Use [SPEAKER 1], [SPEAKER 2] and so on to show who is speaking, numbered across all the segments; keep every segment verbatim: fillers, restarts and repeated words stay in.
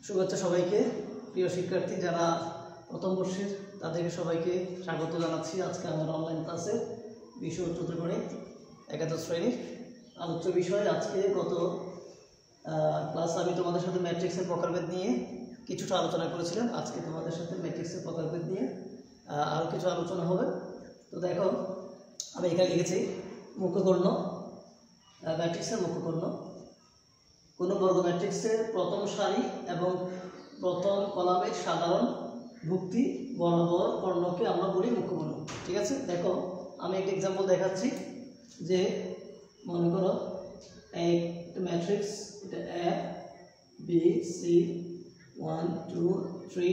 [SPEAKER 1] শুভেচ্ছা সবাইকে। প্রিয় শিক্ষার্থী যারা প্রথম বর্ষের তাদেরকে সবাইকে স্বাগত জানাচ্ছি। আজকে আমার অনলাইন ক্লাসে বিষয় চতুর্থ গণিত একাদশ শ্রেণীর আলোচ্য বিষয়। আজকে গত ক্লাস আমি তোমাদের সাথে ম্যাট্রিক্সের প্রকারভেদ নিয়ে কিছুটা আলোচনা করেছিলাম। আজকে তোমাদের সাথে ম্যাট্রিক্সের প্রকারভেদ নিয়ে আরও কিছু আলোচনা হবে। তো দেখো, আমি এখানে লিখেছি মুখ্যকর্ণ, ম্যাট্রিক্সের মুখ্যকর্ণ। কোনো বর্গ ম্যাট্রিক্সের প্রথম সারি এবং প্রথম কলামের সাধারণ ভুক্তি বরাবর কর্ণকে আমরা বলি মুখ্যকর্ণ। ঠিক আছে, দেখো আমি একটা এক্সাম্পল দেখাচ্ছি। যে মনে করো একটা ম্যাট্রিক্স, এটা A B C one two three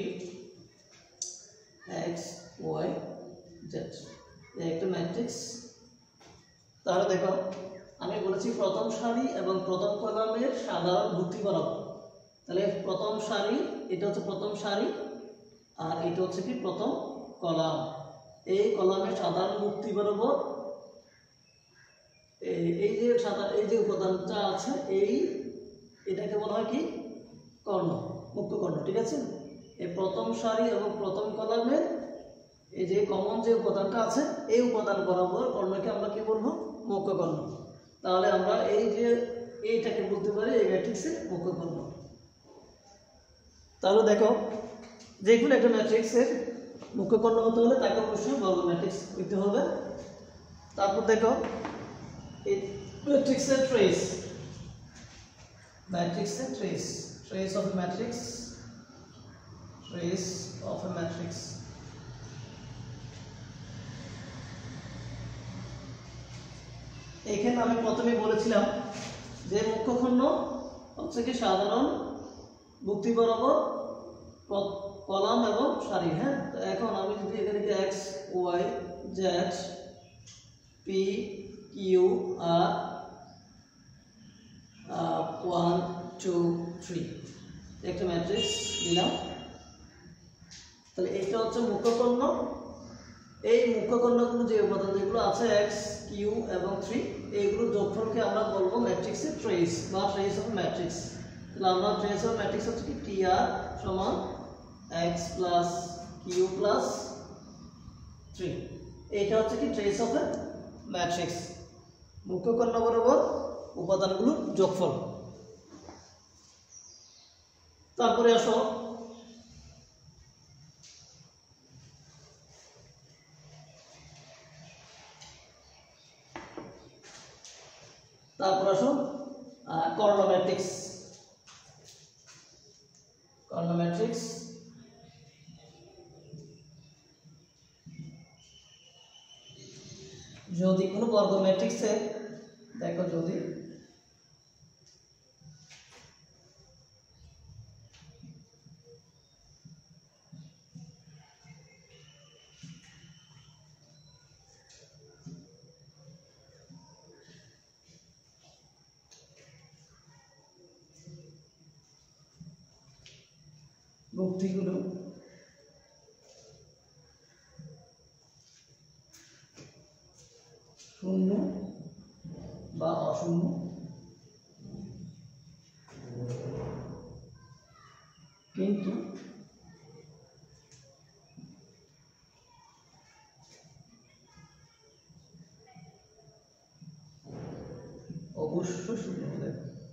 [SPEAKER 1] X Y Z, একটা ম্যাট্রিক্স। তাহলে দেখো আমি বলেছি প্রথম সারি এবং প্রথম কলামের সাধারণ ভুক্তি বরাবর। তাহলে প্রথম সারি, এটা হচ্ছে প্রথম সারি, আর এটা হচ্ছে কি প্রথম কলাম। এই কলামের সাধারণ ভুক্তি বরাবর এই যে সাধারণ এই যে উপাদানটা আছে, এই এটাকে বলা হয় কি কর্ণ, মুখ্য কর্ণ। ঠিক আছে, এই প্রথম সারি এবং প্রথম কলামের এই যে কমন যে উপাদানটা আছে, এই উপাদান বরাবর কর্ণকে আমরা কি বলবো? মুখ্য কর্ণ। তাহলে আমরা এই যে এইটাকে বলতে পারি এই ম্যাট্রিক্সের মুখ্য কর্ণ। তাহলে দেখো, যে কোনো একটা ম্যাট্রিক্সের মুখ্য কর্ণ হতে হলে তাকে অবশ্যই বর্গ ম্যাট্রিক্স হইতে হবে। তারপর দেখো এই ম্যাট্রিক্সের ট্রেস, ম্যাট্রিক্সের trace, trace of a matrix, trace of a matrix. এখানে আমি প্রথমে বলেছিলাম যে মুখ্যকর্ণ হচ্ছে কি সাধারণ ভুক্তি বরাবর কলাম এবং সারি। হ্যাঁ, তো এখন আমি যদি এখানে X Y Z P Q R one two three একটা ম্যাট্রিক্স দিলাম। তাহলে এইটা হচ্ছে মুখ্যকর্ণ। এই মুখ্যকর্ণগুলো যে উপাদান যেগুলো আছে এক্স কিউ এবং থ্রি, এইগুলো যোগফলকে আমরা বলবো ম্যাট্রিক্সের ট্রেস বা ট্রেস অফ ম্যাট্রিক্স। তাহলে আমরা ট্রেস অফ ম্যাট্রিক্স হচ্ছে কি টি আর সমান X plus Q plus three. এইটা হচ্ছে কি ট্রেস অফ এ ম্যাট্রিক্স, মুখ্যকর্ণ বরাবর উপাদানগুলো যোগফল। তারপরে আসো তারপর আসো কর্ণ ম্যাট্রিক্স। কর্ণ ম্যাট্রিক্স যদি কোনো বর্গ ম্যাট্রিক্সে দেখো, যদি ভুক্তিগুলো শূন্য বা অশূন্য, কিন্তু অবশ্য শূন্য হলে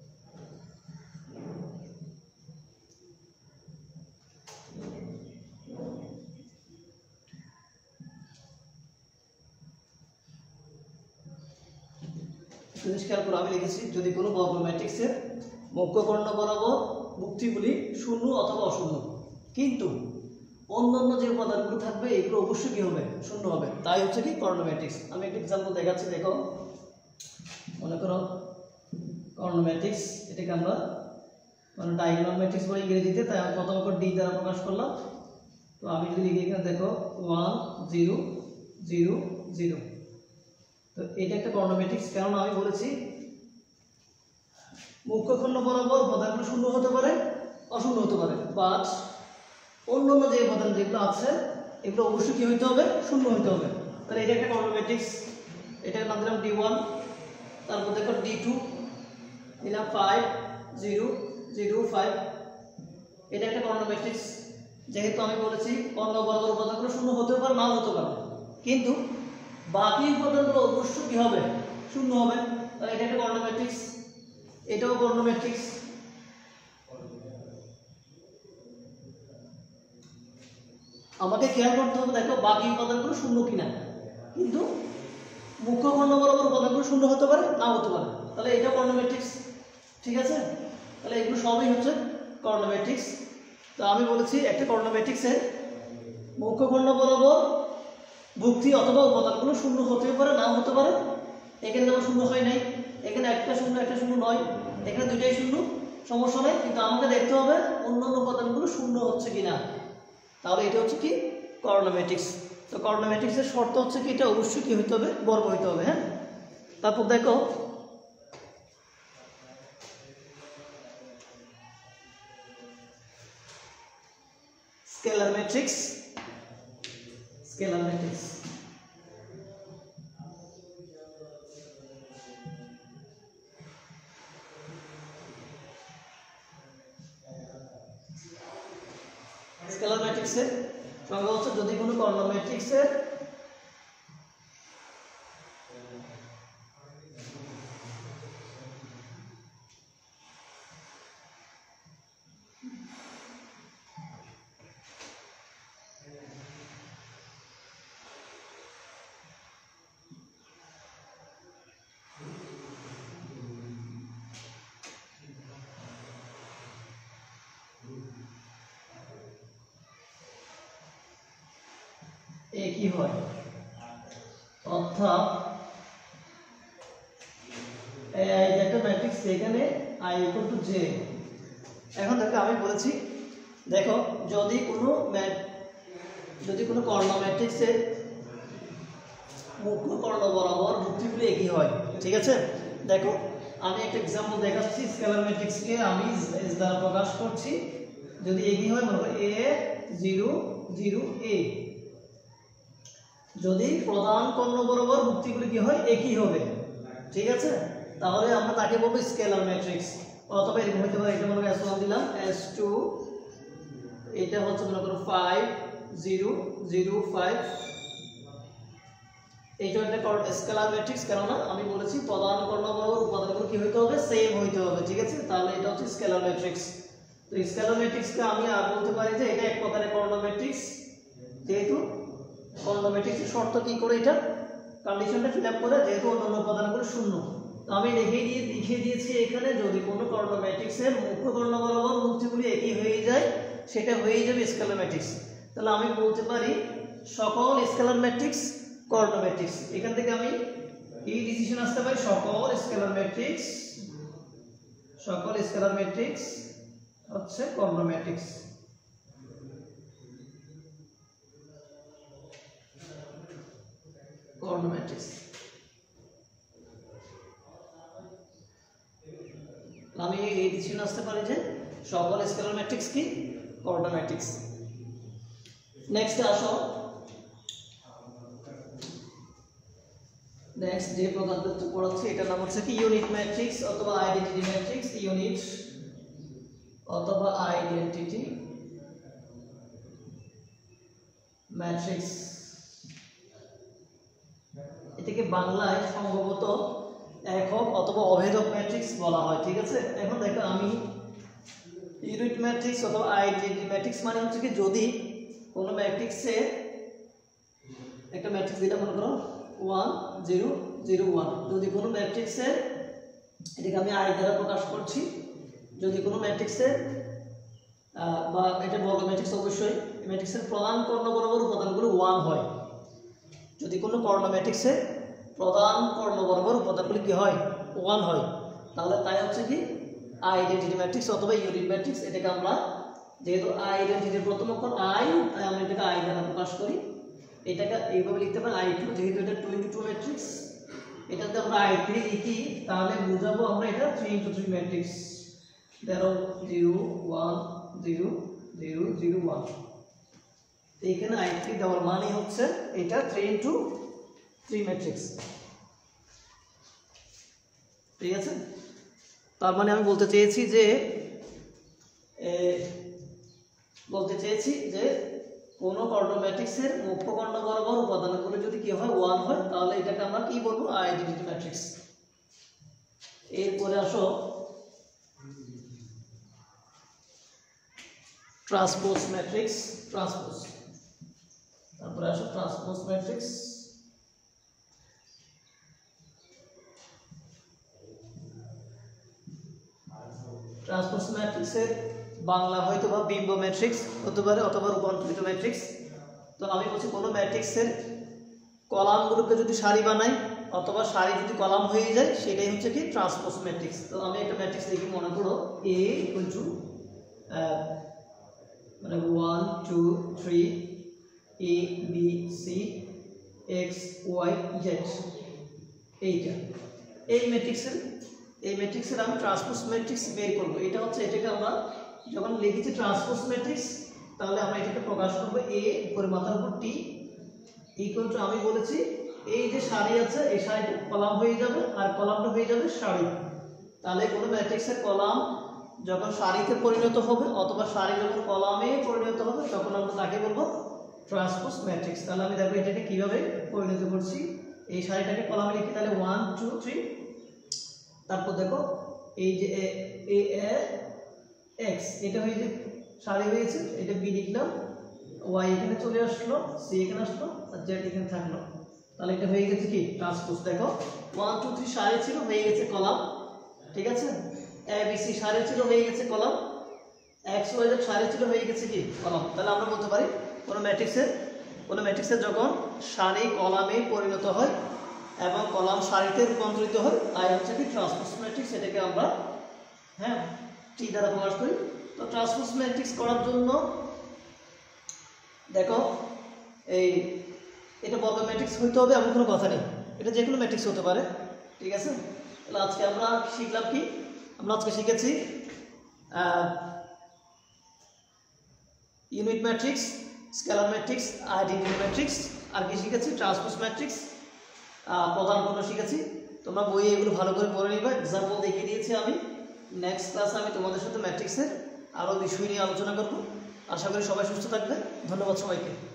[SPEAKER 1] পরিষ্কার করে আমি লিখেছি, যদি কোনো বর্গ ম্যাট্রিক্সের মুখ্যকর্ণ বরাবর ভুক্তিগুলি শূন্য অথবা অশূন্য, কিন্তু অন্যান্য যে উপাদানগুলো থাকবে এগুলো অবশ্যই কি হবে? শূন্য হবে। তাই হচ্ছে কি কর্ণ ম্যাট্রিক্স। আমি একটা এক্সাম্পল দেখাচ্ছি। দেখো, মনে করো কর্ণ ম্যাট্রিক্স, এটাকে আমরা মানে ডায়াগোনাল ম্যাট্রিক্স বলে ইংরেজিতে, তাই আমি প্রথম অক্ষর ডি দ্বারা প্রকাশ করলাম। তো আমি যদি লিখি এখানে দেখো ওয়ান জিরো জিরো জিরো, তো এটা একটা কর্ণ ম্যাট্রিক্স। কারণ আমি বলেছি মুখ্যকর্ণ বরাবর উপাদানগুলো শূন্য হতে পারে, অশূন্য হতে পারে, বাট অন্যান্য যে উপাদান যেগুলো আছে এগুলো অবশ্যই কি হইতে হবে? শূন্য হইতে হবে। তাহলে এটা একটা কর্ণ ম্যাট্রিক্স। এটার নাম দিলাম ডি ওয়ান। তারপর দেখো ডি টু দিলাম ফাইভ জিরো জিরো ফাইভ, এটা একটা কর্ণ ম্যাট্রিক্স। যেহেতু আমি বলেছি কর্ণ বরাবর উপাদানগুলো শূন্য হতে পারে নাও হতে পারে, কিন্তু বাকি উপাদানগুলো অবশ্যই কি হবে, শূন্য হবে। তাহলে এটা একটা কর্ণ ম্যাট্রিক্স, এটাও কর্ণ ম্যাট্রিক্স। আমাকে খেয়াল করতে হবে, দেখো বাকি উপাদানগুলো শূন্য কিনা, কিন্তু মুখ্য কর্ণ বরাবর উপাদানগুলো শূন্য হতে পারে নাও হতে পারে। তাহলে এটা কর্ণ ম্যাট্রিক্স, ঠিক আছে। তাহলে এগুলো সবই হচ্ছে কর্ণ ম্যাট্রিক্স। তো আমি বলেছি একটা কর্ণ ম্যাট্রিক্সের মুখ্য কর্ণ বরাবর ভুক্তি অথবা উপাদানগুলো শূন্য হতে পারে নাও হতে পারে। এখানে যেমন শূন্য হয় নাই, এখানে একটা শূন্য একটা শূন্য নয়, এখানে দুইটাই শূন্য, সমস্যা নেই, কিন্তু আমাকে দেখতে হবে অন্যান্য উপাদানগুলো শূন্য হচ্ছে কিনা। তাহলে এটা হচ্ছে কি কর্ণ ম্যাট্রিক্স। তো কর্ণ ম্যাট্রিক্সের শর্ত হচ্ছে কি এটা অবশ্যই কি হইতে হবে, বর্গ হইতে হবে। হ্যাঁ, তারপর দেখো scalar matrix. Scalar matrix scalar ম্যাট্রিক্সের সংজ্ঞা হচ্ছে যদি কোনো কর্ণ ম্যাট্রিক্সের একই হয়, অর্থাৎ এই যে একটা ম্যাট্রিক্স এখানে i ইকুয়াল টু j। এখন দেখো আমি বলেছি, দেখো যদি কোনো ম্যাট যদি কোনো কর্ণ ম্যাট্রিক্সের মুখ্য কর্ণ বরাবর ভুক্তিগুলো একই হয়, ঠিক আছে। দেখো আমি একটা এক্সাম্পল দেখাচ্ছি, স্কেলার ম্যাট্রিক্সকে আমি এস দ্বারা প্রকাশ করছি। যদি একই হয় মনে করো a জিরো জিরো a, যদি প্রধান কর্ণ বরাবর ভুক্তিগুলো কি হয়, একই হবে, ঠিক আছে। তাহলে আমরা তাকে বলবো স্কেলার ম্যাট্রিক্স। অথবা এরকম হতে পারে, এটা মনে করো এস ওয়ান দিলাম, এস টু এটা হচ্ছে মনে করো ফাইভ জিরো জিরো ফাইভ। এইটা একটা স্কেলার ম্যাট্রিক্স, কেননা আমি বলেছি প্রধান কর্ণ বরাবর উপাদানগুলো কি হইতে হবে, সেম হইতে হবে, ঠিক আছে। তাহলে এটা হচ্ছে স্কেলার ম্যাট্রিক্স। তো স্কেলার ম্যাট্রিক্সকে আমি আর বলতে পারি যে এটা এক প্রকারের কর্ণ ম্যাট্রিক্স। যেহেতু কর্ণ ম্যাট্রিক্সের শর্ত কি করে, এটা কন্ডিশনটা ফিল আপ করে, যেহেতু অন্যান্য উপাদানগুলো শূন্য। তো আমি লিখে দিয়ে লিখে দিয়েছি এখানে, যদি কোনো কর্ণ ম্যাট্রিক্সের মুখ্য কর্ণ বরাবর ভুক্তিগুলি একই হয়ে যায়, সেটা হয়ে যাবে স্কেলার ম্যাট্রিক্স। তাহলে আমি বলতে পারি সকল স্কেলার ম্যাট্রিক্স কর্ণ ম্যাট্রিক্স। এখান থেকে আমি এই ডিসিশন আসতে পারি, সকল স্কেলার ম্যাট্রিক্স সকল স্কেলার ম্যাট্রিক্স হচ্ছে কর্ণ ম্যাট্রিক্স। কর্ণ ম্যাট্রিক্স আমি এই ডিসিশন আসতে পারি যে সকল স্কেলার ম্যাট্রিক্স কি কর্ণ ম্যাট্রিক্স। নেক্সট আসো, নেক্সট যে প্রকারটা পড়াচ্ছি এটার নাম হচ্ছে কি ইউনিট ম্যাট্রিক্স অথবা আইডেন্টিটি ম্যাট্রিক্স। ইউনিট অথবা আইডেন্টিটি ম্যাট্রিক্স, এটাকে বাংলায় সম্ভবত একক অথবা অভেদক ম্যাট্রিক্স বলা হয়, ঠিক আছে। এখন দেখো আমি ইউনিট ম্যাট্রিক্স অথবা আইডেন্টিটি ম্যাট্রিক্স মানে হচ্ছে কি যদি কোনো ম্যাট্রিক্সে একটা ম্যাট্রিক্স দিলাম মনে করো ওয়ান জিরো জিরো ওয়ান, যদি কোনো ম্যাট্রিক্সের, এটাকে আমি আই দ্বারা প্রকাশ করছি, যদি কোনো ম্যাট্রিক্সের বা এটা বর্গ ম্যাট্রিক্স অবশ্যই ম্যাট্রিক্সের প্রধান কর্ণ বরাবর উপাদানগুলো ওয়ান হয়, যদি কোনো কর্ণ ম্যাট্রিক্সের প্রধান কর্ণ বরাবর উপাদানগুলো কি হয়, ওয়ান হয়, তাহলে তাই হচ্ছে কি আইডেন্টিটি ম্যাট্রিক্স অথবা ইউনিট ম্যাট্রিক্স। এটাকে আমরা যেহেতু আইডেন্টিটির প্রথম অক্ষর আই, তাই আমরা এটাকে আই দ্বারা প্রকাশ করি। এটাকে এইভাবে লিখতে পারি আই টু, যেহেতু এটা টু ইন্টু টু ম্যাট্রিক্স, এটাতে আমরা আই থ্রি লিখি, তাহলে বুঝাবো আমরা এটা থ্রি ইন্টু থ্রি ম্যাট্রিক্স। ধরো zero one zero zero zero one, এইখানে আই থ্রি দেওয়ার মানে হচ্ছে এটা থ্রি ইন্টু থ্রি ম্যাট্রিক্স, ঠিক আছে। তার মানে আমি বলতে চেয়েছি যে বলতে চেয়েছি যে কোনো কর্ণ ম্যাট্রিক্সের মুখ্য কর্ণ বরাবর উপাদানগুলো যদি কি হয় ওয়ান হয় তাহলে এটাকে আমরা কি বলবো আইডেন্টিটি ম্যাট্রিক্স। এরপরে আসো ট্রান্সপোজ ম্যাট্রিক্স, ট্রান্সপোজ তারপরে আসো ট্রান্সপোজ ম্যাট্রিক্স। ট্রান্সপোজ ম্যাট্রিক্সের বাংলা হয়তো বা বিম্ব ম্যাট্রিক্স হতে পারে অথবা রূপান্তরিত ম্যাট্রিক্স। তো আমি বলছি কোনো ম্যাট্রিক্সের কলামগুলোকে যদি সারি বানাই অথবা সারি যদি কলাম হয়ে যায় সেটাই হচ্ছে কি ট্রান্সপোজ ম্যাট্রিক্স। তো আমি একটা ম্যাট্রিক্স লিখি, মনে করো এ ইকুয়াল টু মানে one two three A B C X Y Z, এইটা এই ম্যাট্রিক্সের এই ম্যাট্রিক্সের আমি ট্রান্সপোজ ম্যাট্রিক্স বের করবো। এটা হচ্ছে এটাকে আমরা যখন লিখেছি ট্রান্সপোজ ম্যাট্রিক্স তাহলে আমরা এটাকে প্রকাশ করবো এ উপরে মাথার উপর টি ইকুয়াল টু আমি বলেছি এই যে সারি আছে এই সারিটা কলাম হয়ে যাবে আর কলামটা হয়ে যাবে সারি। তাহলে কোনো ম্যাট্রিক্সের কলাম যখন সারিতে পরিণত হবে অথবা সারি যখন কলামে পরিণত হবে তখন আমরা তাকে বলবো ট্রান্সপোজ ম্যাট্রিক্স। তাহলে আমি দেখো এটাকে কিভাবে পরিণত করছি, এই সারিটাকে কলামে লিখি তাহলে ওয়ান টু থ্রি, তারপর দেখো এই যে এ এক্স এটা হয়ে যে সারি হয়েছে, এটা বি লিখলাম, ওয়াই এখানে চলে আসলো, সি এখানে আসলো আর জেড এখানে থাকলো, তাহলে এটা হয়ে গেছে কি ট্রান্সপোজ। দেখো ওয়ান টু থ্রি সারি ছিল হয়ে গেছে কলাম, ঠিক আছে, এ বি সি সারি ছিল হয়ে গেছে কলাম, এক্স ওয়াই জেড সারি ছিল হয়ে গেছে কি কলাম। তাহলে আমরা বলতে পারি কোনো ম্যাট্রিক্সের কোনো ম্যাট্রিক্সের যখন সারি কলামে পরিণত হয় এবং কলাম সারিতে রূপান্তরিত হয় তাই হচ্ছে কি ট্রান্সপোজ ম্যাট্রিক্স। এটাকে আমরা হ্যাঁ টি দ্বারা প্রকাশ করি। তো ট্রান্সপোজ ম্যাট্রিক্স করার জন্য দেখো এই এটা বর্গ ম্যাট্রিক্স হইতে হবে এমন কোনো কথা নেই, এটা যে কোনো ম্যাট্রিক্স হতে পারে, ঠিক আছে। তাহলে আজকে আমরা শিখলাম কি, আমরা আজকে শিখেছি unit matrix, scalar matrix, identity matrix, আর কি শিখেছি ট্রান্সপোজ ম্যাট্রিক্স, প্রধান পণ্য শিখেছি। তোমরা বইয়ে এগুলো ভালো করে পড়ে নিবা, এক্সাম্পল দেখিয়ে দিয়েছি আমি। নেক্সট ক্লাসে আমি তোমাদের সাথে ম্যাট্রিক্সের আরও বিষয় নিয়ে আলোচনা করব। আশা করি সবাই সুস্থ থাকবে। ধন্যবাদ সবাইকে।